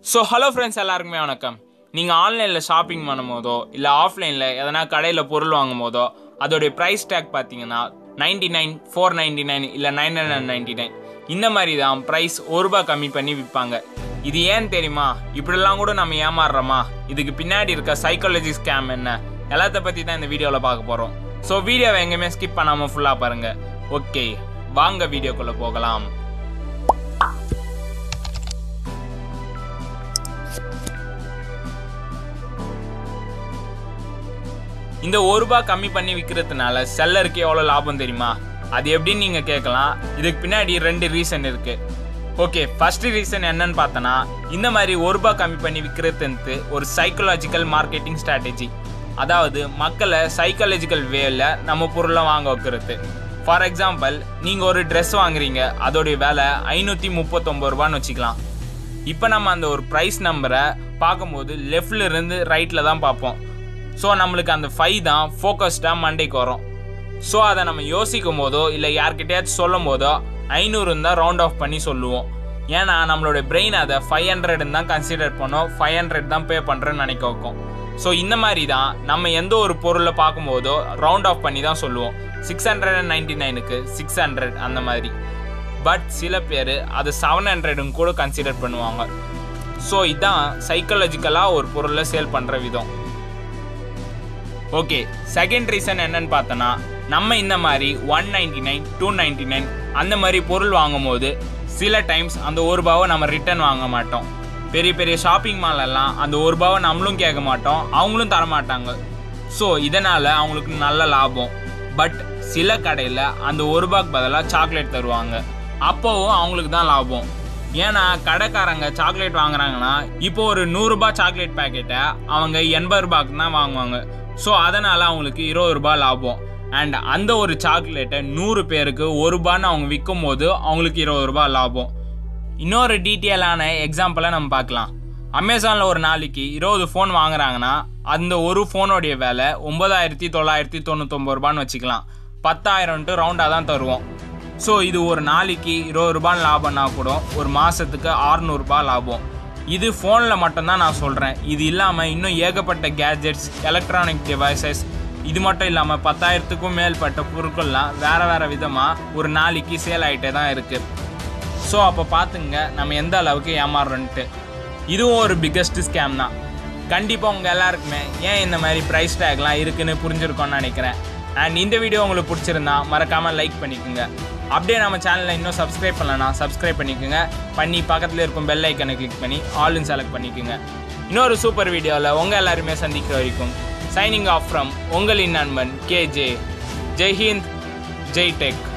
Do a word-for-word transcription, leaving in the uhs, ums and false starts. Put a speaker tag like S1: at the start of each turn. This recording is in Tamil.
S1: ஸோ ஹலோ ஃப்ரெண்ட்ஸ், எல்லாருக்குமே வணக்கம். நீங்கள் ஆன்லைனில் ஷாப்பிங் பண்ணும் போதோ இல்லை ஆஃப்லைனில் எதனா கடையில் பொருள் வாங்கும் போதோ அதோடைய ப்ரைஸ் டேக் பார்த்தீங்கன்னா ninety nine four ninety nine இல்லை நைன் ஹண்ட்ரட் நைன்டி நைன் இந்த மாதிரி தான் ப்ரைஸ் ஒரு ரூபா கம்மி பண்ணி விற்பாங்க. இது ஏன்னு தெரியுமா? இப்படிலாம் கூட நம்ம ஏமாறுறோமா? இதுக்கு பின்னாடி இருக்க சைக்காலஜி ஸ்கேம் என்ன எல்லாத்த பற்றி தான் இந்த வீடியோவில் பார்க்க போகிறோம். ஸோ வீடியோவை எங்கேயுமே ஸ்கிப் பண்ணாமல் ஃபுல்லாக பாருங்கள். ஓகே, வாங்க வீடியோக்குள்ளே போகலாம். இந்த ஒரு ரூபா கம்மி பண்ணி விற்கிறதுனால செல்லருக்கு எவ்வளோ லாபம் தெரியுமா? அது எப்படின்னு நீங்கள் கேட்கலாம். இதுக்கு பின்னாடி ரெண்டு ரீசன் இருக்குது. ஓகே, ஃபர்ஸ்ட் ரீசன் என்னன்னு பார்த்தோன்னா, இந்த மாதிரி ஒரு ரூபா கம்மி பண்ணி விற்கிறதுன்ட்டு ஒரு சைக்கலாஜிக்கல் மார்க்கெட்டிங் ஸ்ட்ராட்டஜி. அதாவது மக்களை சைக்காலஜிக்கல் வேல நம்ம பொருளை வாங்க வைக்கிறது. ஃபார் எக்ஸாம்பிள், நீங்கள் ஒரு ட்ரெஸ் வாங்குறீங்க, அதோடைய விலை ஐநூற்றி முப்பத்தொம்பது ரூபான்னு வச்சுக்கலாம். இப்போ நம்ம அந்த ஒரு ப்ரைஸ் நம்பரை பார்க்கும்போது லெஃப்டில் இருந்து ரைட்டில் தான் பார்ப்போம். ஸோ நம்மளுக்கு அந்த ஃபைவ் தான் ஃபோக்கஸ்டாக மண்டைக்கு வரும். ஸோ அதை நம்ம யோசிக்கும் போதோ இல்லை யார்கிட்டயாச்சும் சொல்லும் போதோ ஐநூறுன்னு தான் ரவுண்ட் ஆஃப் பண்ணி சொல்லுவோம். ஏன்னா நம்மளோட பிரெயின் அதை ஃபைவ் ஹண்ட்ரட்னு தான் கன்சிடர் பண்ணோம், ஃபைவ் ஹண்ட்ரட் தான் பே பண்ணுறேன்னு நினைக்க வைக்கும். ஸோ இந்த மாதிரி தான் நம்ம எந்த ஒரு பொருளை பார்க்கும்போதோ ரவுண்ட் ஆஃப் பண்ணி தான் சொல்லுவோம். சிக்ஸ் ஹண்ட்ரட் அண்ட் நைன்டி நைனுக்கு சிக்ஸ் ஹண்ட்ரட் அந்த மாதிரி. பட் சில பேர் அது செவன் ஹண்ட்ரடுன்னு கூட கன்சிடர் பண்ணுவாங்க. ஸோ இதுதான் சைக்காலஜிக்கலாக ஒரு பொருளை சேல் பண்ணுற விதம். ஓகே, செகண்ட் ரீசன் என்னன்னு பார்த்தோன்னா, நம்ம இந்த மாதிரி one ninety nine two ninety nine அந்த மாதிரி பொருள் வாங்கும் போது சில டைம்ஸ் அந்த ஒரு ரூபாவை நம்ம ரிட்டர்ன் வாங்க மாட்டோம். பெரிய பெரிய ஷாப்பிங் மாலெல்லாம் அந்த ஒரு ரூபாவை நம்மளும் கேட்க மாட்டோம், அவங்களும் தரமாட்டாங்க. ஸோ இதனால் அவங்களுக்கு நல்ல லாபம். பட் சில கடையில் அந்த ஒரு ரூபாய்க்கு பதிலாக சாக்லேட் தருவாங்க, அப்போவும் அவங்களுக்கு தான் லாபம். ஏன்னா கடைக்காரங்க சாக்லேட் வாங்குறாங்கன்னா இப்போ ஒரு நூறுரூபா சாக்லேட் பேக்கெட்டை அவங்க எண்பது ரூபாய்க்கு தான் வாங்குவாங்க. ஸோ அதனால் அவங்களுக்கு இருபது ரூபாய் லாபம். அண்ட் அந்த ஒரு சாக்லேட்டை நூறு பேருக்கு ஒரு ரூபான்னு அவங்க விற்கும் போது அவங்களுக்கு இருபது ரூபாய் லாபம். இன்னொரு டீட்டெயிலான எக்ஸாம்பிளை நம்ம பார்க்கலாம். அமேசானில் ஒரு நாளைக்கு இருபது ஃபோன் வாங்குறாங்கன்னா அந்த ஒரு ஃபோனுடைய விலை ஒன்பதாயிரத்தி தொள்ளாயிரத்தி தொண்ணூத்தொம்பது ரூபான்னு வச்சுக்கலாம். பத்தாயிரம்ட்டு ரவுண்டாக தான் தருவோம். ஸோ இது ஒரு நாளைக்கு இருபது ரூபான்னு லாபம்னா கூட ஒரு மாதத்துக்கு அறுநூறுபா லாபம். இது ஃபோனில் மட்டும்தான் நான் சொல்கிறேன். இது இல்லாமல் இன்னும் ஏகப்பட்ட கேஜெட்ஸ், எலக்ட்ரானிக் டிவைசஸ், இது மட்டும் இல்லாமல் பத்தாயிரத்துக்கும் மேற்பட்ட பொருட்கள்லாம் வேறு வேறு விதமாக ஒரு நாளைக்கு சேல் ஆகிட்டே தான் இருக்குது. ஸோ அப்போ பார்த்துங்க நம்ம எந்த அளவுக்கு ஏமாறுறோன்ட்டு. இதுவும் ஒரு பிக்கஸ்ட் ஸ்கேம் தான். கண்டிப்பாக உங்கள் எல்லாருக்குமே ஏன் இந்த மாதிரி ப்ரைஸ் டேக்லாம் இருக்குதுன்னு புரிஞ்சிருக்கோன்னு நினைக்கிறேன். அண்ட் இந்த வீடியோ உங்களுக்கு பிடிச்சிருந்தா மறக்காமல் லைக் பண்ணிக்கோங்க. அப்படியே நம்ம சேனலில் இன்னும் சப்ஸ்கிரைப் பண்ணலன்னா சப்ஸ்கிரைப் பண்ணிக்கோங்க. பண்ணி பக்கத்தில் இருக்கும் பெல் ஐக்கனை கிளிக் பண்ணி ஆல்னு செலக்ட் பண்ணிக்கோங்க. இன்னொரு சூப்பர் வீடியோவில் உங்கள் எல்லாருமே சந்திக்கிற வரைக்கும் சைனிங் ஆஃப் ஃப்ரம் உங்களின் நண்பன் கேஜே. ஜெய் ஹிந்த், ஜெய் டெக்.